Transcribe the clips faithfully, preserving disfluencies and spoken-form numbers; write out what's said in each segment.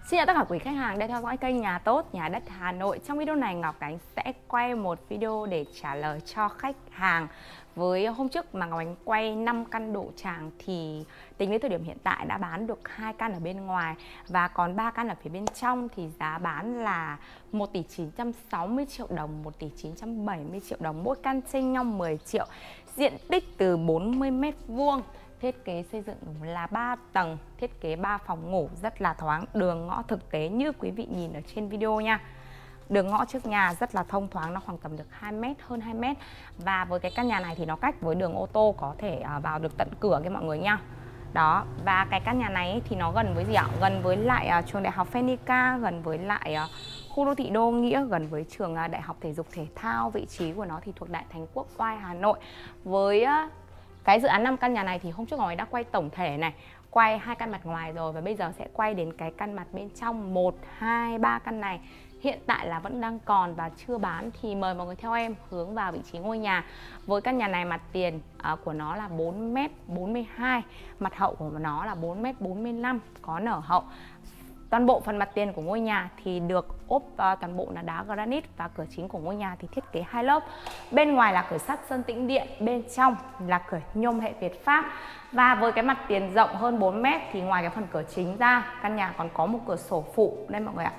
Xin chào tất cả quý khách hàng đang theo dõi kênh Nhà Tốt Nhà Đất Hà Nội. Trong video này Ngọc Ánh sẽ quay một video để trả lời cho khách hàng. Với hôm trước mà Ngọc Ánh quay năm căn độ tràng thì tính đến thời điểm hiện tại đã bán được hai căn ở bên ngoài và còn ba căn ở phía bên trong thì giá bán là một tỷ chín trăm sáu mươi triệu đồng, một tỷ chín trăm bảy mươi triệu đồng, mỗi căn chênh nhau mười triệu. Diện tích từ bốn mươi mét vuông. Thiết kế xây dựng là ba tầng, thiết kế ba phòng ngủ rất là thoáng, đường ngõ thực tế như quý vị nhìn ở trên video nha. Đường ngõ trước nhà rất là thông thoáng, nó khoảng tầm được hai mét, hơn hai mét. Và với cái căn nhà này thì nó cách với đường ô tô có thể vào được tận cửa cái mọi người nha. Đó, và cái căn nhà này thì nó gần với gì ạ? Gần với lại trường đại học Phenica, gần với lại khu đô thị Đô Nghĩa, gần với trường đại học thể dục thể thao. Vị trí của nó thì thuộc Đại Thánh Quốc Oai, Hà Nội. Với cái dự án năm căn nhà này thì hôm trước Ngọc Ánh đã quay tổng thể này, quay hai căn mặt ngoài rồi và bây giờ sẽ quay đến cái căn mặt bên trong, một, hai, ba căn này. Hiện tại là vẫn đang còn và chưa bán thì mời mọi người theo em hướng vào vị trí ngôi nhà. Với căn nhà này mặt tiền uh, của nó là bốn mét bốn mươi hai, mặt hậu của nó là bốn mét bốn mươi lăm, có nở hậu. Toàn bộ phần mặt tiền của ngôi nhà thì được ốp uh, toàn bộ là đá granite và cửa chính của ngôi nhà thì thiết kế hai lớp. Bên ngoài là cửa sắt sơn tĩnh điện, bên trong là cửa nhôm hệ Việt Pháp. Và với cái mặt tiền rộng hơn bốn mét thì ngoài cái phần cửa chính ra, căn nhà còn có một cửa sổ phụ đây mọi người ạ.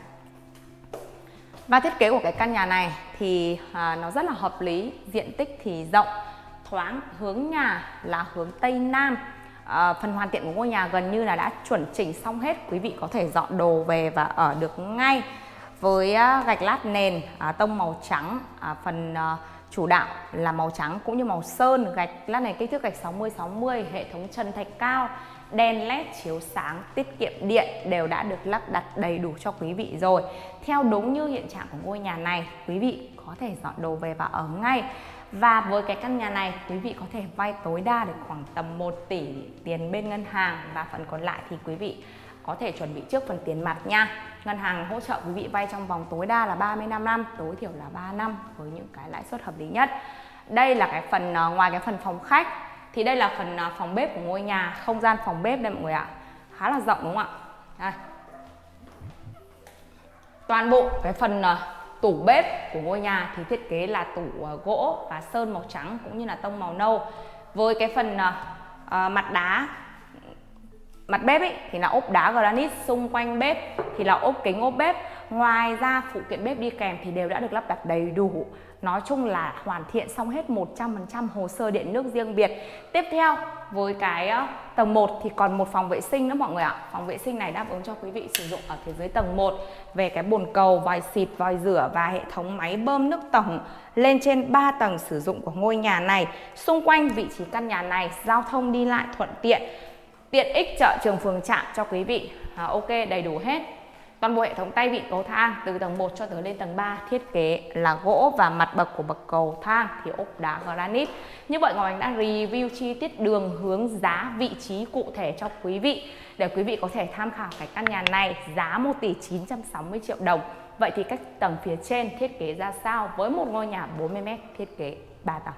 Và thiết kế của cái căn nhà này thì uh, nó rất là hợp lý, diện tích thì rộng, thoáng, hướng nhà là hướng Tây Nam. À, phần hoàn thiện của ngôi nhà gần như là đã chuẩn chỉnh xong hết, quý vị có thể dọn đồ về và ở được ngay. Với uh, gạch lát nền uh, tông màu trắng, uh, phần uh, chủ đạo là màu trắng cũng như màu sơn, gạch lát nền kích thước gạch sáu mươi sáu mươi, hệ thống trần thạch cao, đèn led chiếu sáng, tiết kiệm điện đều đã được lắp đặt đầy đủ cho quý vị rồi. Theo đúng như hiện trạng của ngôi nhà này, quý vị có thể dọn đồ về và ở ngay. Và với cái căn nhà này quý vị có thể vay tối đa được khoảng tầm một tỷ tiền bên ngân hàng và phần còn lại thì quý vị có thể chuẩn bị trước phần tiền mặt nha. Ngân hàng hỗ trợ quý vị vay trong vòng tối đa là ba mươi lăm năm, tối thiểu là ba năm với những cái lãi suất hợp lý nhất. Đây là cái phần ngoài cái phần phòng khách thì đây là phần phòng bếp của ngôi nhà, không gian phòng bếp đây mọi người ạ. Khá là rộng đúng không ạ? Đây. Toàn bộ cái phần tủ bếp của ngôi nhà thì thiết kế là tủ gỗ và sơn màu trắng cũng như là tông màu nâu. Với cái phần uh, mặt đá, mặt bếp ấy, thì là ốp đá granite, xung quanh bếp thì là ốp kính ốp bếp. Ngoài ra phụ kiện bếp đi kèm thì đều đã được lắp đặt đầy đủ. Nói chung là hoàn thiện xong hết một trăm phần trăm hồ sơ điện nước riêng biệt. Tiếp theo với cái tầng một thì còn một phòng vệ sinh nữa mọi người ạ. Phòng vệ sinh này đáp ứng cho quý vị sử dụng ở phía dưới tầng một về cái bồn cầu, vòi xịt, vòi rửa và hệ thống máy bơm nước tổng lên trên ba tầng sử dụng của ngôi nhà này. Xung quanh vị trí căn nhà này giao thông đi lại thuận tiện, tiện ích chợ trường phường trạm cho quý vị. À, ok, đầy đủ hết. Toàn bộ hệ thống tay vịn cầu thang từ tầng một cho tới lên tầng ba thiết kế là gỗ và mặt bậc của bậc cầu thang thì ốp đá granite. Như vậy Ngọc Ánh đã review chi tiết đường hướng giá vị trí cụ thể cho quý vị để quý vị có thể tham khảo cái căn nhà này giá một tỷ chín trăm sáu mươi triệu đồng. Vậy thì các tầng phía trên thiết kế ra sao với một ngôi nhà bốn mươi mét thiết kế ba tầng?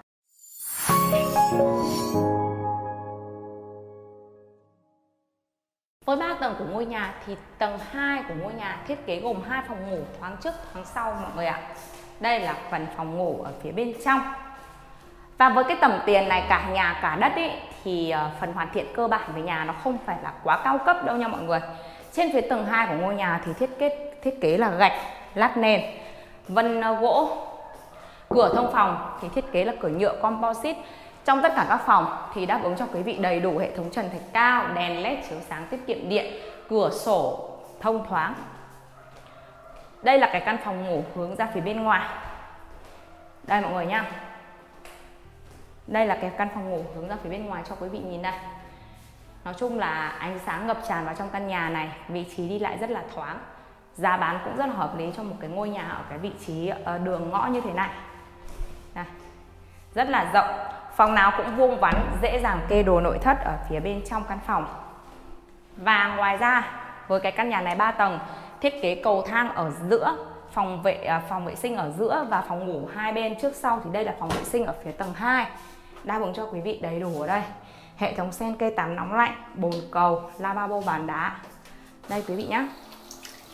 Với ba tầng của ngôi nhà thì tầng hai của ngôi nhà thiết kế gồm hai phòng ngủ thoáng trước thoáng sau mọi người ạ. Đây là phần phòng ngủ ở phía bên trong. Và với cái tầm tiền này cả nhà cả đất ý, thì phần hoàn thiện cơ bản về nhà nó không phải là quá cao cấp đâu nha mọi người. Trên phía tầng hai của ngôi nhà thì thiết kế thiết kế là gạch lát nền, vân gỗ. Cửa thông phòng thì thiết kế là cửa nhựa composite. Trong tất cả các phòng thì đáp ứng cho quý vị đầy đủ hệ thống trần thạch cao, đèn led chiếu sáng tiết kiệm điện, cửa sổ thông thoáng. Đây là cái căn phòng ngủ hướng ra phía bên ngoài. Đây mọi người nhá. Đây là cái căn phòng ngủ hướng ra phía bên ngoài cho quý vị nhìn đây. Nói chung là ánh sáng ngập tràn vào trong căn nhà này, vị trí đi lại rất là thoáng. Giá bán cũng rất là hợp lý cho một cái ngôi nhà ở cái vị trí đường ngõ như thế này. Đây. Rất là rộng. Phòng nào cũng vuông vắn, dễ dàng kê đồ nội thất ở phía bên trong căn phòng. Và ngoài ra với cái căn nhà này ba tầng, thiết kế cầu thang ở giữa, phòng vệ phòng vệ sinh ở giữa và phòng ngủ hai bên trước sau thì đây là phòng vệ sinh ở phía tầng hai. Đáp ứng cho quý vị đầy đủ ở đây. Hệ thống sen cây tắm nóng lạnh, bồn cầu, lavabo bàn đá. Đây quý vị nhé.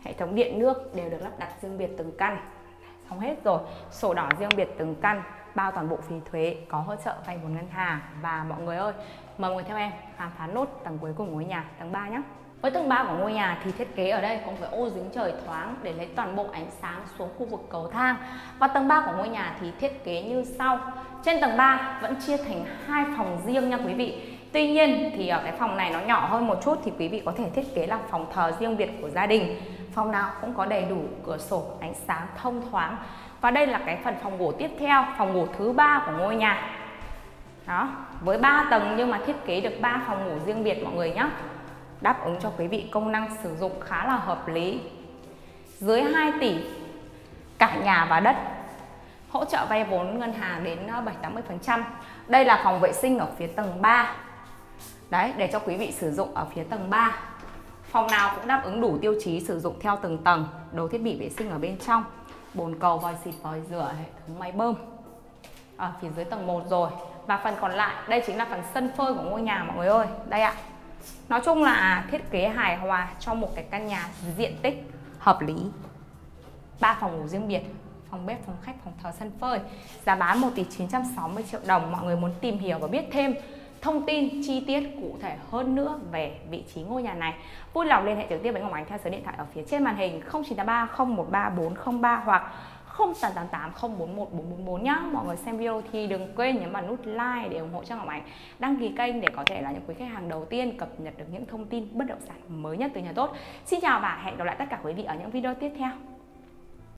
Hệ thống điện nước đều được lắp đặt riêng biệt từng căn. Xong hết rồi, sổ đỏ riêng biệt từng căn, bao toàn bộ phí thuế, có hỗ trợ vay vốn ngân hàng. Và mọi người ơi, mời mọi người theo em khám phá nốt tầng cuối của ngôi nhà, tầng ba nhé. Với tầng ba của ngôi nhà thì thiết kế ở đây có một cái ô giếng trời thoáng để lấy toàn bộ ánh sáng xuống khu vực cầu thang. Và tầng ba của ngôi nhà thì thiết kế như sau. Trên tầng ba vẫn chia thành hai phòng riêng nha quý vị. Tuy nhiên thì ở cái phòng này nó nhỏ hơn một chút thì quý vị có thể thiết kế là phòng thờ riêng biệt của gia đình. Phòng nào cũng có đầy đủ cửa sổ, ánh sáng thông thoáng. Và đây là cái phần phòng ngủ tiếp theo, phòng ngủ thứ ba của ngôi nhà. Đó, với ba tầng nhưng mà thiết kế được ba phòng ngủ riêng biệt mọi người nhé. Đáp ứng cho quý vị công năng sử dụng khá là hợp lý. Dưới hai tỷ cả nhà và đất, hỗ trợ vay vốn ngân hàng đến bảy đến tám mươi phần trăm. Đây là phòng vệ sinh ở phía tầng ba. Đấy, để cho quý vị sử dụng ở phía tầng ba. Phòng nào cũng đáp ứng đủ tiêu chí sử dụng theo từng tầng. Đồ thiết bị vệ sinh ở bên trong, bồn cầu, vòi xịt, vòi rửa, hệ thống máy bơm ở phía dưới tầng một rồi. Và phần còn lại, đây chính là phần sân phơi của ngôi nhà mọi người ơi. Đây ạ. Nói chung là thiết kế hài hòa cho một cái căn nhà diện tích hợp lý. Ba phòng ngủ riêng biệt, phòng bếp, phòng khách, phòng thờ, sân phơi. Giá bán một tỷ chín trăm sáu mươi triệu đồng. Mọi người muốn tìm hiểu và biết thêm thông tin chi tiết cụ thể hơn nữa về vị trí ngôi nhà này, vui lòng liên hệ trực tiếp với Ngọc Ánh theo số điện thoại ở phía trên màn hình không chín tám ba không một ba bốn không ba hoặc không tám tám tám không bốn một bốn bốn bốn nhá. Mọi người xem video thì đừng quên nhấn vào nút like để ủng hộ cho Ngọc Ánh, đăng ký kênh để có thể là những quý khách hàng đầu tiên cập nhật được những thông tin bất động sản mới nhất từ nhà tốt. Xin chào và hẹn gặp lại tất cả quý vị ở những video tiếp theo.